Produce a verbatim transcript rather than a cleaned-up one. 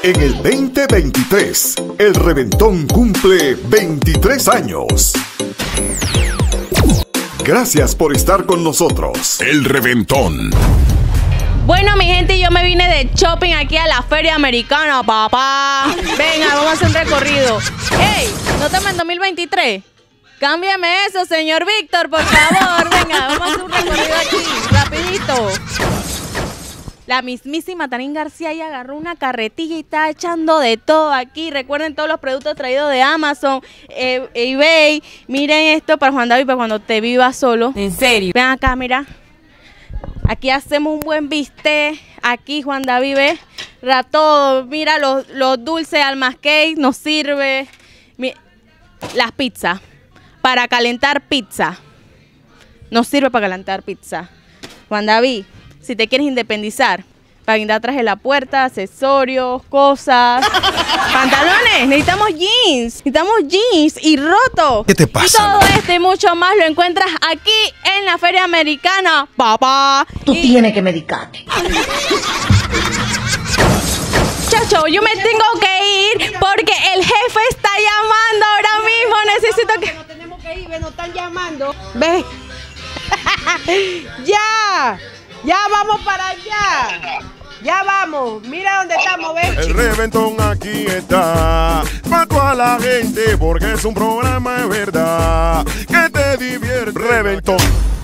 En el veinte veintitrés, el Reventón cumple veintitrés años. Gracias por estar con nosotros. El Reventón. Bueno, mi gente, yo me vine de shopping aquí a la Feria Americana, papá. Venga, vamos a hacer un recorrido. ¡Ey! ¿No estamos en dos mil veintitrés? Cámbiame eso, señor Víctor, por favor. Venga, vamos a hacer un recorrido aquí, rapidito. La mismísima Tarín García ya agarró una carretilla y está echando de todo aquí. Recuerden todos los productos traídos de Amazon, eh, eBay. Miren esto para Juan David, para cuando te vivas solo. ¿En serio? Ven acá, mira. Aquí hacemos un buen bistec. Aquí, Juan David, ve. Todo. Mira, los, los dulces almas cake nos sirve. Mi, las pizzas. Para calentar pizza. Nos sirve para calentar pizza. Juan David, si te quieres independizar, para guindar atrás de la puerta, accesorios, cosas, pantalones, necesitamos jeans, necesitamos jeans y roto. ¿Qué te pasa? Y todo esto y mucho más lo encuentras aquí en la Feria Americana, papá. Tú y... tienes que medicarte. Chacho, yo me tengo que ir porque el jefe está llamando ahora mismo, necesito que... No tenemos que ir, nos están llamando. Ve. Ya. Ya vamos para allá. Ya vamos. Mira dónde estamos, ¿ves? El Reventón aquí está para toda la gente porque es un programa de verdad que te divierte. Reventón.